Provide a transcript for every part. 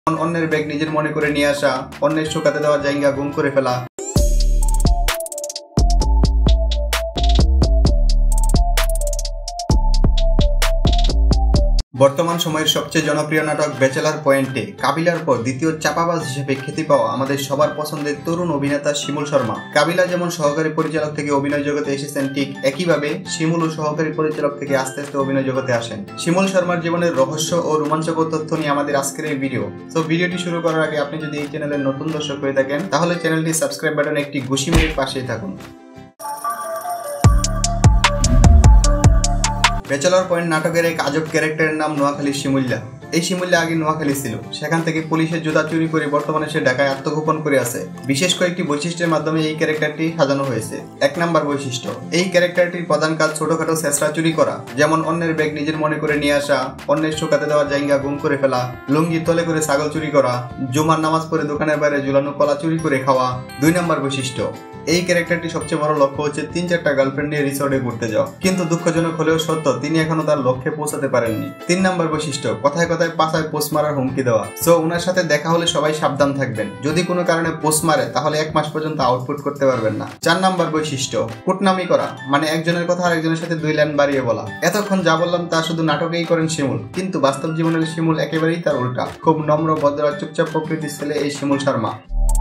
অন্যের ব্যাগ নিজের মনে করে নিয়ে আসা, অন্যের শুকাতে দেওয়া জায়গা গুম করে ফেলা। বর্তমান সময়ের সবচেয়ে জনপ্রিয় নাটক ব্যাচেলর পয়েন্টে কাবিলার পর দ্বিতীয় চাপাবাজ হিসেবে খ্যাতি পাওয়া আমাদের সবার পছন্দের তরুণ অভিনেতা শিমুল শর্মা। কাবিলা যেমন সহকারী পরিচালক থেকে অভিনয় জগতে এসেছেন, ঠিক একইভাবে শিমুলও সহকারী পরিচালক থেকে আস্তে আস্তে অভিনয় জগতে আসেন। শিমুল শর্মার জীবনের রহস্য ও রোমাঞ্চকর তথ্য নিয়ে আমাদের আজকের এই ভিডিও। তো ভিডিওটি শুরু করার আগে আপনি যদি এই চ্যানেলের নতুন দর্শক হয়ে থাকেন তাহলে চ্যানেলটি সাবস্ক্রাইব বাটনে একটি ঘুষি মেরে পাশেই থাকুন। ব্যাচেলর পয়েন্ট নাটকের এক আজব ক্যারেক্টারের নাম নোয়াখালীর শিমুল্লা। এই শিমুল্লা আগে নোয়াখালী ছিল, সেখান থেকে পুলিশের জুতা চুরি করে বর্তমানে সে ঢাকায় আত্মগোপন করে আছে। বিশেষ কয়েকটি বৈশিষ্ট্যের মাধ্যমে এই ক্যারেক্টারটি সাজানো হয়েছে। 1 নম্বর বৈশিষ্ট্য, এই ক্যারেক্টারটির প্রধান কাজ ছোটখাটো ছেঁচড়া চুরি করা, যেমন অন্যের ব্যাগ নিজের মনে করে নিয়ে আসা, অন্যের শুকাতে দেওয়া জায়গা গুম করে ফেলা, লুঙ্গি তলে করে ছাগল চুরি করা, জুমার নামাজ পড়ে দোকানের বাইরে ঝুলানো কলা চুরি করে খাওয়া। 2 নম্বর বৈশিষ্ট্য, এই ক্যারেক্টারটি সবচেয়ে বড় লক্ষ্য হচ্ছে 3-4টা গার্লফ্রেন্ড নিয়ে রিসোর্টে ঘুরতে যাওয়া, কিন্তু দুঃখজনক হলেও সত্য তিনি এখনো তার লক্ষ্যে পৌঁছাতে পারেননি। 3 নম্বর বৈশিষ্ট্য, কথায় কথায় পাছায় পোস্ট মারার হুমকি দেওয়া। সো ওনার সাথে দেখা হলে সবাই সাবধান থাকবেন, যদি কোনো কারণে পোস্ট মারে তাহলে 1 মাস পর্যন্ত আউটপুট করতে পারবেন না। 4 নম্বর বৈশিষ্ট্য, কুটনামি করা, মানে একজনের কথা আরেকজনের সাথে 2 লাইন বাড়িয়ে বলা। এতক্ষণ যা বললাম তা শুধু নাটকেই করেন শিমুল, কিন্তু বাস্তব জীবনের শিমুল একেবারেই তার উল্টা। খুব নম্র, ভদ্র আর চুপচাপ প্রকৃতির ছেলে এই শিমুল শর্মা।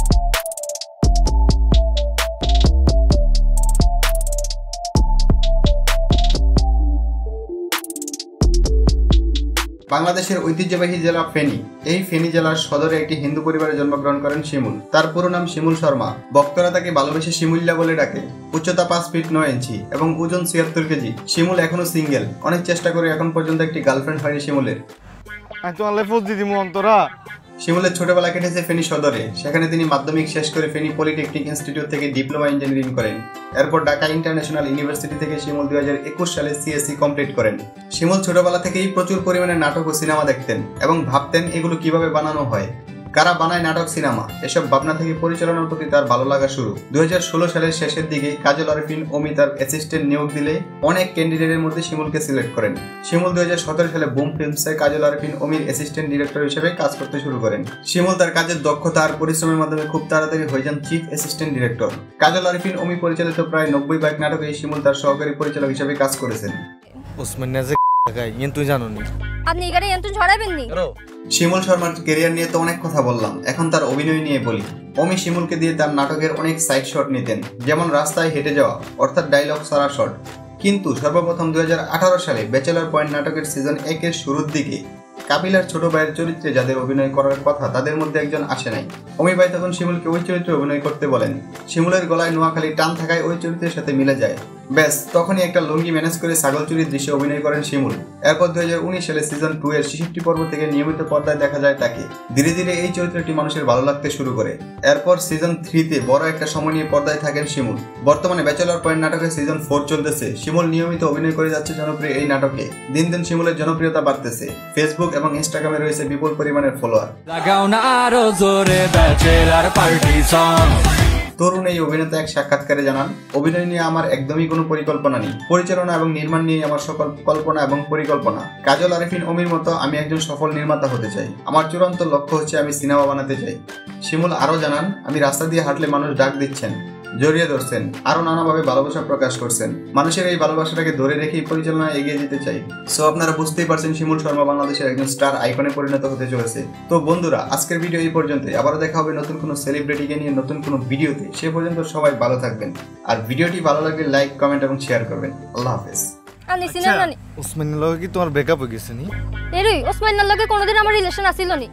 বাংলাদেশের ঐতিহ্যবাহী জেলা ফেনী। এই ফেনী জেলার সদরে একটি হিন্দু পরিবারে জন্মগ্রহণ করেন শিমুল। তার পুরো নাম শিমুল শর্মা। ভক্তরা তাকে ভালোবেসে শিমুল্লা বলে ডাকে। উচ্চতা 5 ফিট 9 ইঞ্চি এবং ওজন 76 কেজি। শিমুল এখনো সিঙ্গেল। অনেক চেষ্টা করে এখন পর্যন্ত একটি গার্লফ্রেন্ড হয়নি শিমুলের। শিমুলের ছোটবেলা কেটেছে ফেনী সদরে। সেখানে তিনি মাধ্যমিক শেষ করে ফেনী পলিটেকনিক ইনস্টিটিউট থেকে ডিপ্লোমা ইঞ্জিনিয়ারিং করেন। এরপর ঢাকা ইন্টারন্যাশনাল ইউনিভার্সিটি থেকে শিমুল 2021 সালে সিএসসি কমপ্লিট করেন। শিমুল ছোটবেলা থেকেই প্রচুর পরিমাণে নাটক ও সিনেমা দেখতেন এবং ভাবতেন এগুলো কিভাবে বানানো হয়, কারা বানায় নাটক সিনেমা, এসব ভাবনা থেকে পরিচালনার প্রতি তার ভালো লাগা শুরু। 2016 সালের শেষের দিকে কাজল আরিফিন অমি তার অ্যাসিস্ট্যান্ট নিয়োগ দিলে অনেক ক্যান্ডিডেটের মধ্যে শিমুলকে সিলেক্ট করেন। শিমুল 2017 সালে বুম ফিল্মসে কাজল আরিফিন অমির অ্যাসিস্ট্যান্ট ডিরেক্টর হিসেবে কাজ করতে শুরু করেন। শিমুল তার কাজের দক্ষতা আর পরিশ্রমের মাধ্যমে খুব তাড়াতাড়ি হয়ে যান chief assistant director. Kajal Arifin Ami পরিচালিত প্রায় 90 নাটকে শিমুল তার সহকারী পরিচালক হিসেবে কাজ করেছেন। শিমুল শর্মার ক্যারিয়ার নিয়ে তো অনেক কথা বললাম, এখন তার অভিনয় নিয়ে বলি। অমি শিমুলকে দিয়ে তার নাটকের অনেক সাইড শট নিতেন, যেমন রাস্তায় হেঁটে যাওয়া অর্থাৎ ডায়লগ সারা শট। কিন্তু সর্বপ্রথম 2018 সালে ব্যাচেলর পয়েন্ট নাটকের সিজন 1 এর শুরুর দিকে কাবিলার ছোট ভাইয়ের চরিত্রে যাদের অভিনয় করার কথা তাদের মধ্যে একজন আসে নাই। অমি ভাই তখন শিমুলকে ওই চরিত্রে অভিনয় করতে বলেন। শিমুলের গলায় নোয়াখালী টান থাকায় ওই চরিত্রের সাথে মিলে যায়। ব্যাস, তখনই একটা লুঙ্গি ম্যানেজ করে ছাগল চুরির দৃশ্যে অভিনয় করেন শিমুল। এরপর 2019 সালে সিজন 2 এর 66 পর্ব থেকে নিয়মিত পর্দায় দেখা যায় তাকে। ধীরে ধীরে এই চরিত্রটি মানুষের ভালো লাগতে শুরু করে। এরপর সিজন 3 তে বড় একটা সময় নিয়ে পর্দায় থাকেন শিমুল। বর্তমানে ব্যাচেলর পয়েন্ট নাটকের সিজন 4 চলতেছে। শিমুল নিয়মিত অভিনয় করে যাচ্ছে জনপ্রিয় এই নাটকে। দিন দিন শিমুলের জনপ্রিয়তা বাড়তেছে। ফেসবুক এবং ইনস্টাগ্রামে রয়েছে বিপুল পরিমাণের ফলোয়ার। তরুণ এই অভিনেতা এক সাক্ষাৎকারে জানান, অভিনয় নিয়ে আমার একদমই কোনো পরিকল্পনা নেই। পরিচালনা এবং নির্মাণ নিয়ে আমার সকল কল্পনা এবং পরিকল্পনা। কাজল আরিফিন অমির মতো আমি একজন সফল নির্মাতা হতে চাই। আমার চূড়ান্ত লক্ষ্য হচ্ছে আমি সিনেমা বানাতে চাই। শিমুল আরও জানান, আমি রাস্তা দিয়ে হাঁটলে মানুষ ডাক দিচ্ছেন, জড়িয়ে ধরছেন, আরো নানাভাবে ভালোবাসা প্রকাশ করছেন। মানুষের এই ভালোবাসাটাকে ধরে রেখেই পরিচালনায় এগিয়ে যেতে চাই। সো আপনারা বুঝতেই পারছেন শিমুল শর্মা বাংলাদেশের একজন স্টার আইকনে পরিণত হতে চলেছে। তো বন্ধুরা, আজকের ভিডিও এই পর্যন্তই। আবারও দেখা হবে নতুন কোনো সেলিব্রিটিকে নিয়ে নতুন কোনো ভিডিওতে। সে পর্যন্ত সবাই ভালো থাকবেন। আর ভিডিওটি ভালো লাগলে লাইক, কমেন্ট এবং শেয়ার করবেন। আল্লাহ হাফেজ। ওসমানের লগে কি তোমার ব্রেকআপ হয়ে গেছে নি? এরই ওসমানের লগে কোনোদিন আমার রিলেশন আছিল নি?